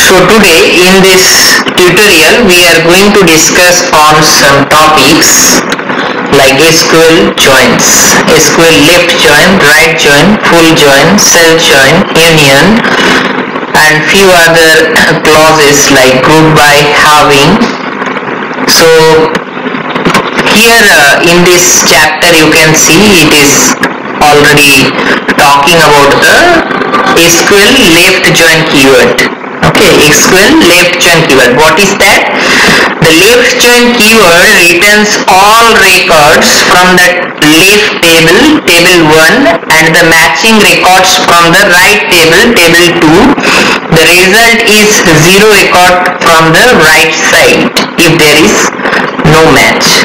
So today in this tutorial we are going to discuss on some topics like SQL joins, SQL left join, right join, full join, self join, union and few other clauses like group by, halving. So here in this chapter you can see it is already talking about the SQL left join keyword. Okay, SQL left join keyword. What is that? The left join keyword returns all records from the left table, table 1 and the matching records from the right table, table 2. The result is 0 record from the right side if there is no match.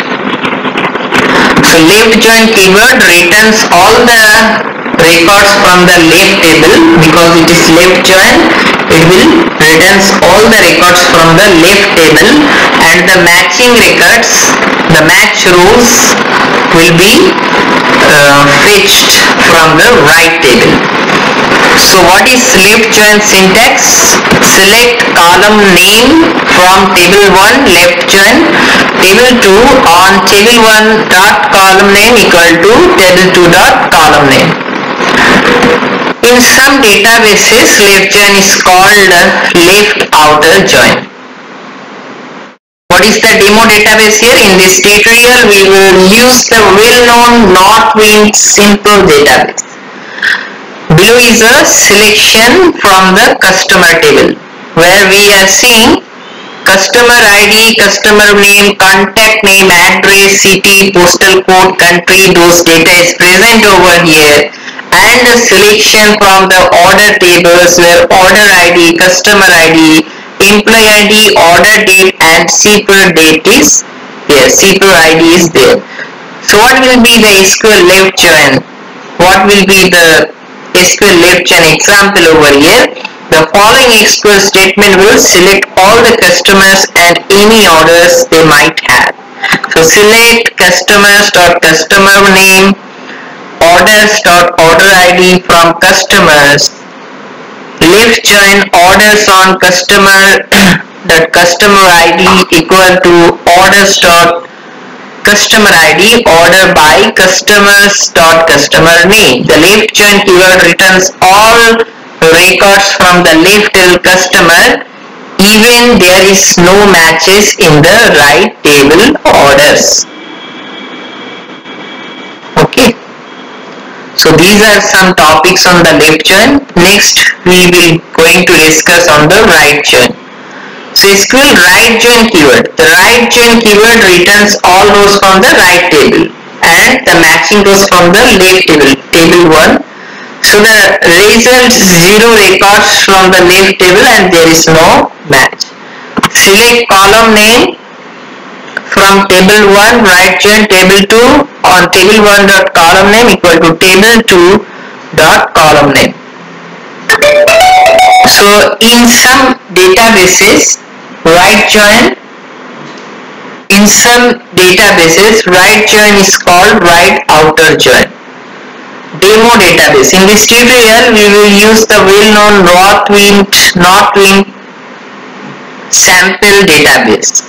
So left join keyword returns all the records from the left table because it is left join. It will returns all the records from the left table and the matching records, the match rows will be fetched from the right table. So what is left join syntax? Select column name from table 1 left join, table 2 on table 1 dot column name equal to table 2 dot column name. In some databases, left join is called left outer join. What is the demo database here? In this tutorial, we will use the well-known Northwind simple database. Below is a selection from the customer table where we are seeing customer ID, customer name, contact name, address, city, postal code, country, those data is present over here. And the selection from the order tables where order ID, customer ID, employee ID, order date and shipper date is there. Shipper ID is there. So what will be the SQL left join? What will be the SQL left join example over here? The following SQL statement will select all the customers and any orders they might have. So select customers.customer name, orders.order ID from customers, left join orders on customer that customer ID equal to orders.customer ID, order by customers.customer name. The left join keyword returns all records from the left table customer even there is no matches in the right table orders. Okay. So these are some topics on the left join. Next we will going to discuss on the right join. So SQL right join keyword. The right join keyword returns all rows from the right table and the matching rows from the left table, table 1. So the result 0 records from the left table and there is no match. Select column name from table 1 right join table 2 on table 1 dot column name equal to table 2 dot column name. So in some databases right join is called right outer join. Demo database. In this tutorial we will use the well-known Northwind sample database.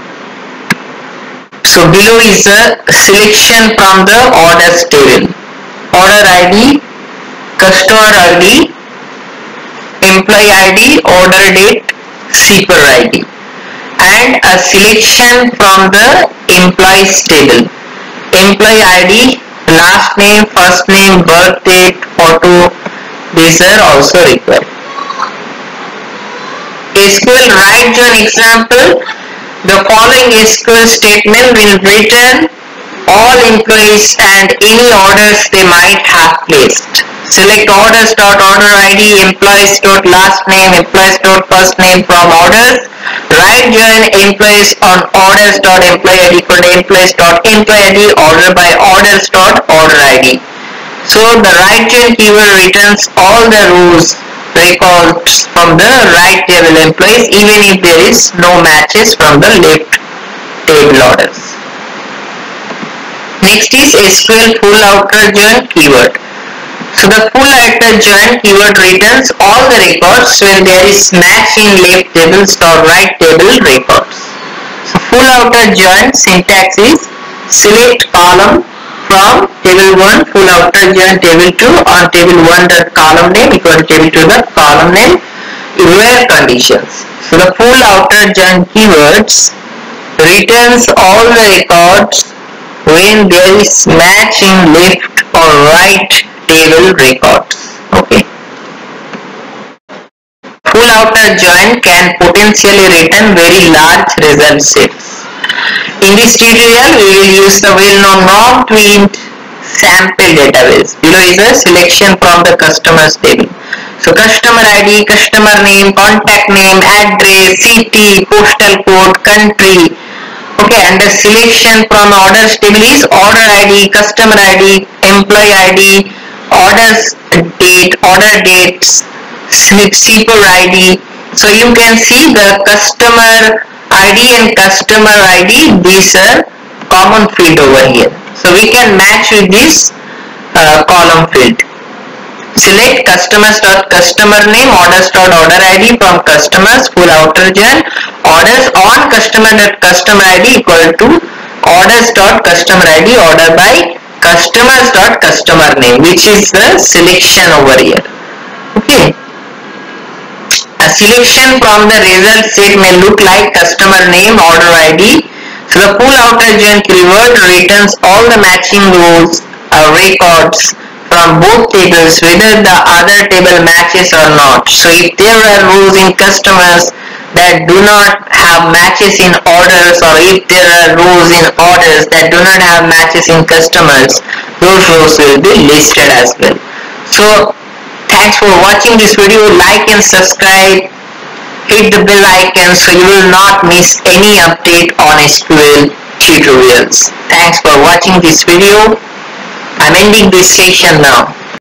So below is the selection from the orders table. Order ID, customer ID, employee ID, order date, shipper ID. And a selection from the employees table. Employee ID, last name, first name, birth date, photo, these are also required. SQL right join example. The following SQL statement will return all employees and any orders they might have placed. Select orders.order ID, employees.last name, employees.first name from orders. Right join employees on orders.employee ID equal to employees.employee ID, order by orders.order ID. So the right join keyword returns all the rows records from the right table employees even if there is no matches from the left table orders. Next is SQL full outer join keyword. So So the full outer join keyword returns all the records when there is match in left table or right table records. So full outer join syntax is select column from table 1, full outer join table 2 on table 1 dot column name equal to table 2 dot column name where conditions. So the full outer join keywords returns all the records when there is match in left or right table records. Okay. Full outer join can potentially return very large result sets. In this tutorial, we will use the well-known non-twint sample database. Below is a selection from the customers table. So customer ID, customer name, contact name, address, city, postal code, country. Okay, and the selection from orders table is order ID, customer ID, employee ID, orders date, order dates, shipper ID. So you can see the customer ID and customer ID, these are common field over here. So we can match with this column field. Select customers.customer name, orders.order ID from customers, full outer join, orders on customer.customer ID equal to orders.customer ID order by customers.customer name, which is the selection over here. Okay. A selection from the result set may look like customer name, order ID. So the full outer join keyword returns all the matching rows or records from both tables whether the other table matches or not. So if there are rows in customers that do not have matches in orders, or if there are rows in orders that do not have matches in customers, those rows will be listed as well. So thanks for watching this video. Like and subscribe, hit the bell icon so you will not miss any update on SQL tutorials. Thanks for watching this video. I'm ending this session now.